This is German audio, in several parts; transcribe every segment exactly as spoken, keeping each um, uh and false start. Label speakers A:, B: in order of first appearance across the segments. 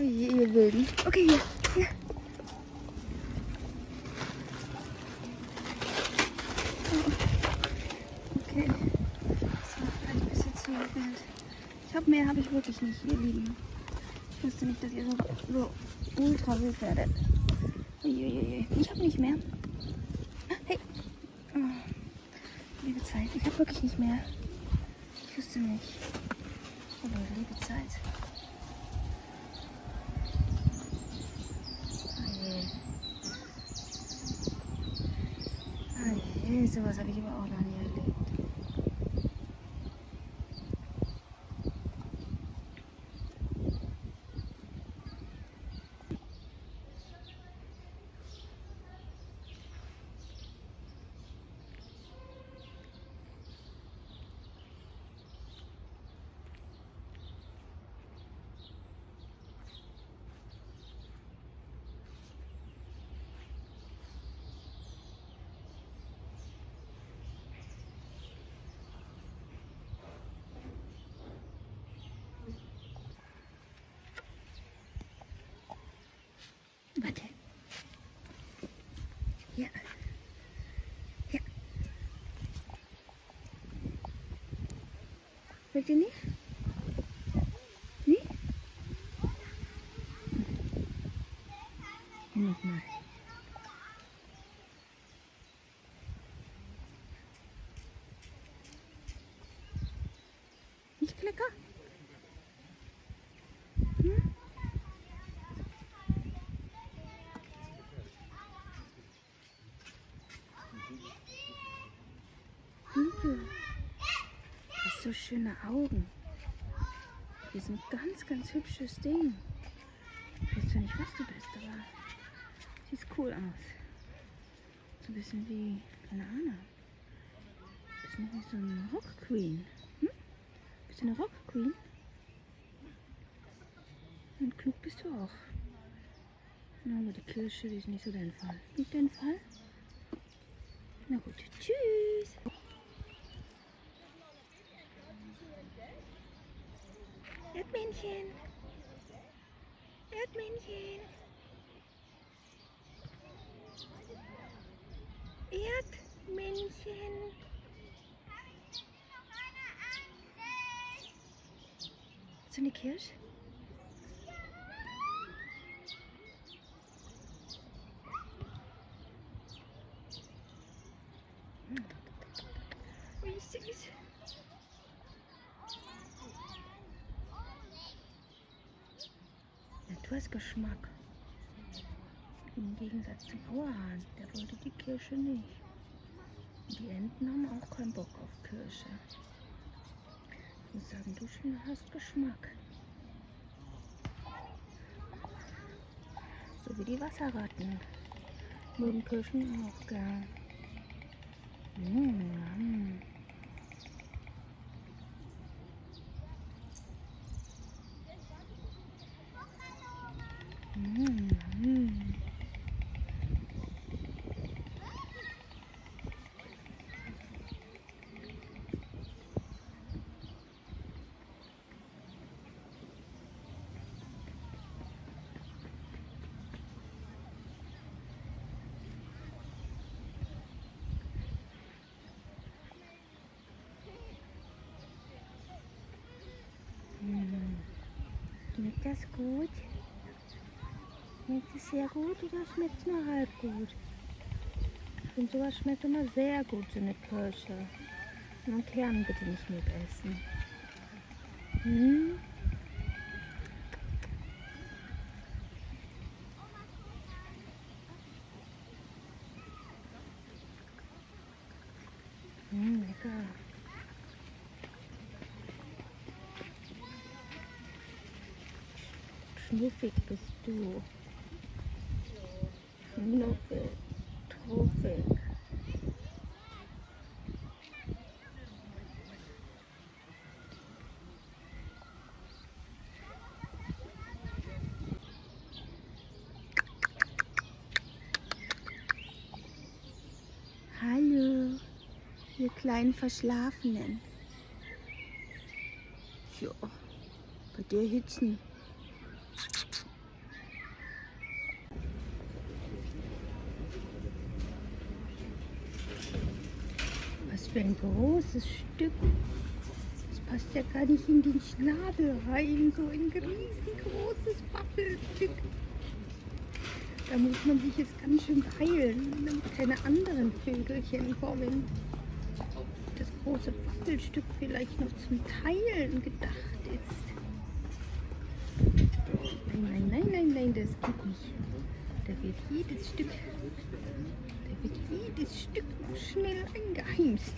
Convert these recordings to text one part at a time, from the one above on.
A: Oh je, ihr Wilden. Okay, hier. Hier. Okay. So, vielleicht bis jetzt so wild. Ich hoffe, mehr habe ich wirklich nicht, ihr Lieben. Ich wusste nicht, dass ihr so, so ultra wild werdet. Uiuiui. Ich habe nicht mehr. Hey. Oh. Liebe Zeit. Ich habe wirklich nicht mehr. Ich wusste nicht. Oh Leute, liebe Zeit. Oh je. Oh je, sowas habe ich aber auch noch nie erlebt. Warte. Ja. Ja. Wollt ihr nicht? Nee? Hm. Nochmal. Nicht lecker? Hm? Du hast so schöne Augen. Die sind ganz, ganz hübsches Ding. Ich weiß zwar nicht, was du bist, aber siehst cool aus. So ein bisschen wie, keine Ahnung, ein bisschen wie so eine Rock Queen. Hm? Bist du eine Rock Queen? Und klug bist du auch. Na, aber die Kirsche, die ist nicht so dein Fall. Nicht dein Fall? Na gut, tschüss. Erdmännchen. Erdmännchen. Erdmännchen. So eine Kirsche? Wie süß. Ja, du hast Geschmack. Im Gegensatz zum Auerhahn, der wollte die Kirsche nicht. Und die Enten haben auch keinen Bock auf Kirsche. Ich muss sagen, du schon hast Geschmack. So wie die Wasserratten. Mögen Kirschen auch gern. Mmh. Mmh. Schmeckt das gut? Schmeckt es sehr gut oder schmeckt es nur halb gut? Ich finde, sowas schmeckt immer sehr gut, so eine Kirsche. Und Kern bitte nicht mitessen. Hm? Hm, lecker. Schnuffig bist du. Schnuffig, truffig. Hallo, ihr kleinen Verschlafenen. Ja, bei der Hitzen.
B: für ein großes Stück. Das passt ja gar nicht in den Schnabel rein. So ein riesengroßes Waffelstück. Da muss man sich jetzt ganz schön beeilen, damit keine anderen Vögelchen kommen. Das große Waffelstück vielleicht noch zum Teilen gedacht ist. Nein, nein, nein, nein, nein, das geht nicht. Da wird jedes Stück, da wird jedes Stück noch schnell eingeheimst.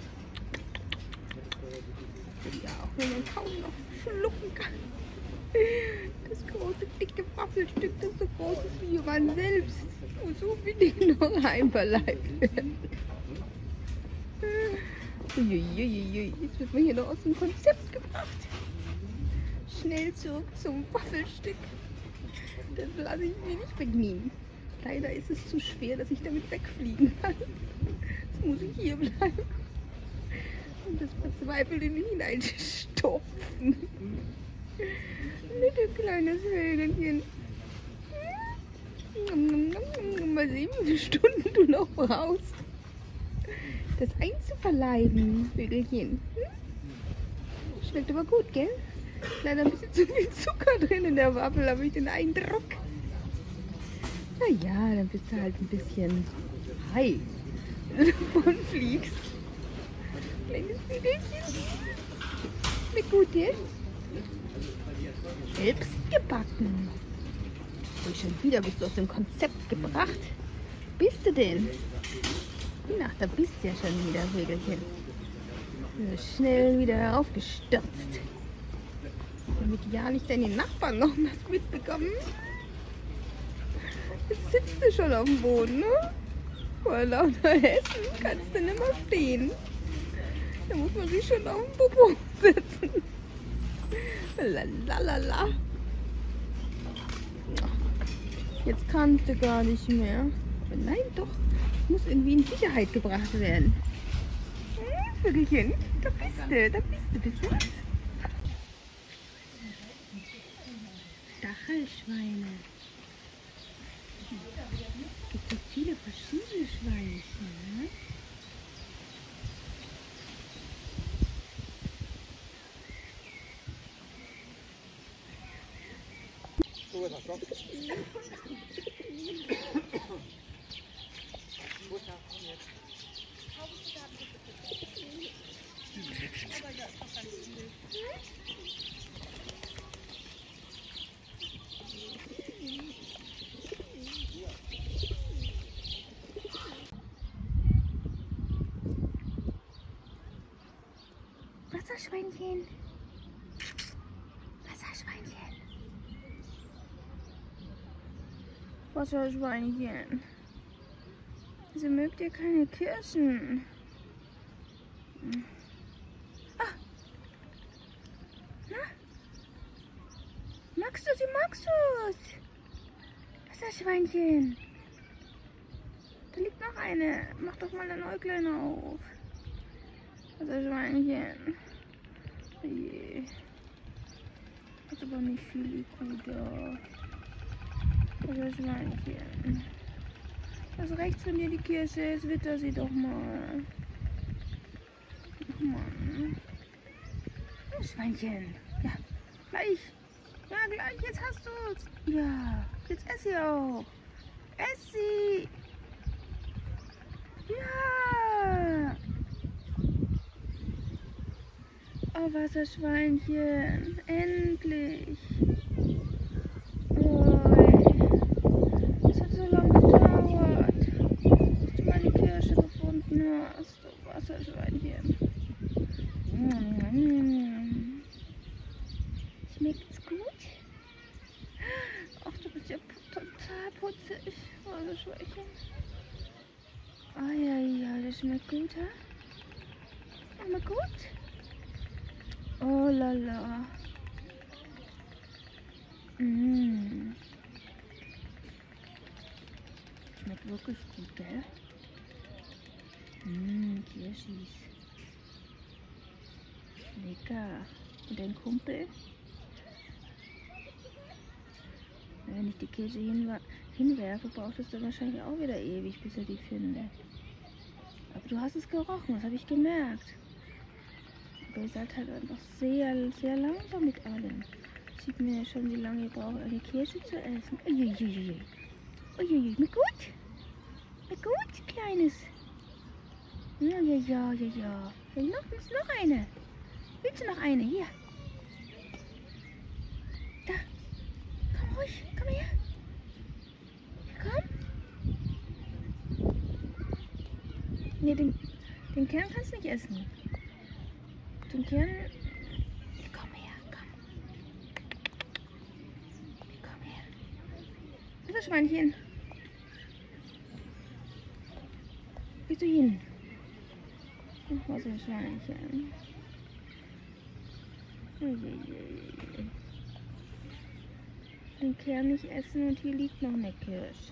B: Ja, auch wenn man kaum noch schlucken kann. Das große, dicke Waffelstück, das so groß ist wie man selbst, muss unbedingt noch einverleibt werden. Uiuiui, jetzt wird man hier noch aus dem Konzept gebracht. Schnell zurück zum Waffelstück. Das lasse ich mir nicht wegnehmen. Leider ist es zu schwer, dass ich damit wegfliegen kann. Jetzt muss ich hier bleiben und das verzweifelt in mich hineinstopfen. Bitte, kleines Vögelchen. Mal sehen, wie viele Stunden du noch brauchst, das einzuverleiben, Vögelchen. Schmeckt aber gut, gell? Leider ein bisschen zu viel Zucker drin in der Waffel, habe ich den Eindruck. Naja, dann bist du halt ein bisschen high, wenn du davon fliegst. Kleines Vögelchen. Schmeckt gut, gell? Selbst gebacken. Und schon wieder bist du aus dem Konzept gebracht. Bist du denn? Ach, da bist du ja schon wieder, Vögelchen. Schnell wieder heraufgestürzt. Damit ja nicht deine Nachbarn noch was mitbekommen. Jetzt sitzt du schon auf dem Boden, ne? Vor lauter Hessen kannst du nicht mehr stehen. Da muss man sich schon auf den Popo setzen. Lalalala. Jetzt kannst du gar nicht mehr. Aber nein, doch. Muss irgendwie in Sicherheit gebracht werden. Hm, Vögelchen, da bist du, da bist du, bist du. Stachelschweine. Es gibt so viele verschiedene Schweinchen, ne? Wasserschweinchen. Wasserschweinchen. Wasserschweinchen. Wieso mögt ihr keine Kirschen? Ah. Na? Magst du sie, magst du es? Wasserschweinchen. Da liegt noch eine. Mach doch mal dein Äuglein auf. Wasserschweinchen. Oh je. Hat aber nicht viel I Q da. Wasserschweinchen. Das rechts von dir die Kirsche ist, witter sie doch mal. Ach Mann. Schweinchen. Ja, gleich. Ja, gleich. Jetzt hast du's. Ja, jetzt ess sie auch. Ess sie. Ja. Oh, Wasserschweinchen. Endlich. Oh, es hat so lange gedauert, bis du meine Kirsche gefunden hast. Oh, Wasserschweinchen. Mm. Schmeckt's gut? Ach, du bist ja total putzig, Wasserschweinchen. Ah ja, ja, das schmeckt gut, hä? Schmeckt gut? Oh la la. Mm. Schmeckt wirklich gut, gell? Mmm, Kirschis. Lecker. Und dein Kumpel? Wenn ich die Kirsche hinwer hinwerfe, braucht es dann wahrscheinlich auch wieder ewig, bis er die findet.
A: du hast es gerochen, das habe ich gemerkt. Aber ihr seid halt einfach sehr, sehr langsam mit allem. Sieht mir ja schon, wie lange ihr braucht, eine Kirsche zu essen. Uiuiui. Uiuiui, mir gut? Mir gut, Kleines? Ja, ja, ja, ja, ja. Ja, noch, ist noch eine. Willst du noch eine? Hier. Da. Komm ruhig, komm her. Komm. Nee, den, den Kern kannst du nicht essen. Den Kern... Komm her, komm. Komm her. Das Schweinchen. Gehst du hin? Ach, was ein Schweinchen. Uiuiui. Den Kern nicht essen und hier liegt noch eine Kirsche.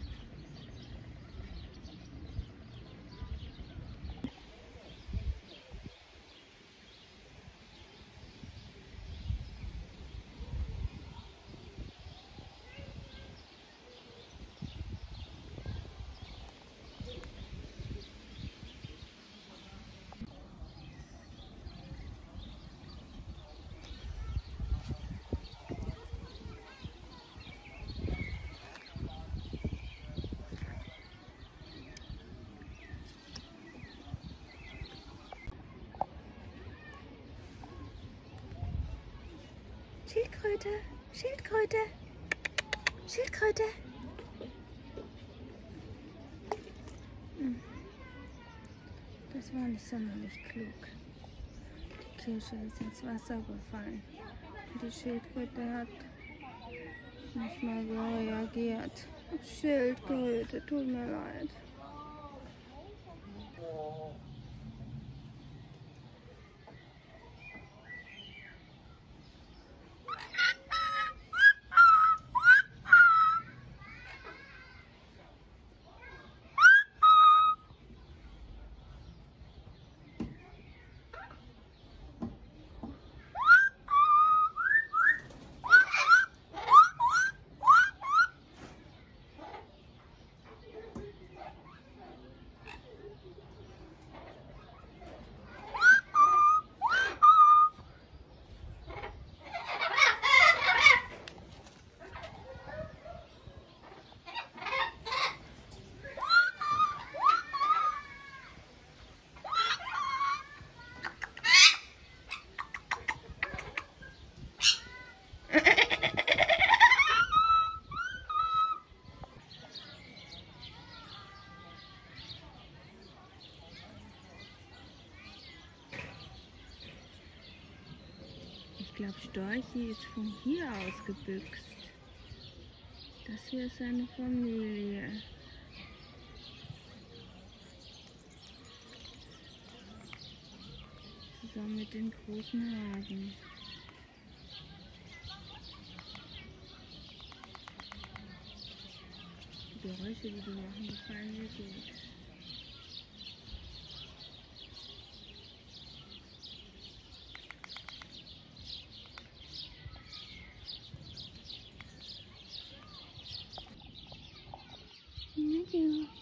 A: Schildkröte, Schildkröte, Schildkröte. Hm. Das war nicht sonderlich klug. Die Kirsche ist ins Wasser gefallen. Die Schildkröte hat nicht mal reagiert. Schildkröte, tut mir leid. Ich glaube, Storchi ist von hier aus gebüxt. Das hier ist seine Familie. Zusammen mit den großen Hasen. Die Geräusche, die die machen, gefallen mir gut. Thank you.